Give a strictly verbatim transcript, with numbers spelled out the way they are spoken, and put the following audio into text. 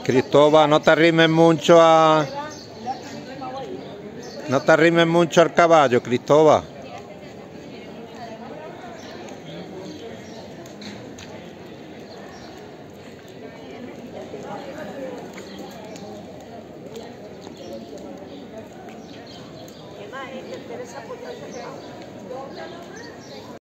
Cristóbal, no te arrimes mucho a... No te arrimes mucho al caballo, Cristóbal. ¿Qué más? ¿Te interesa apoyarse?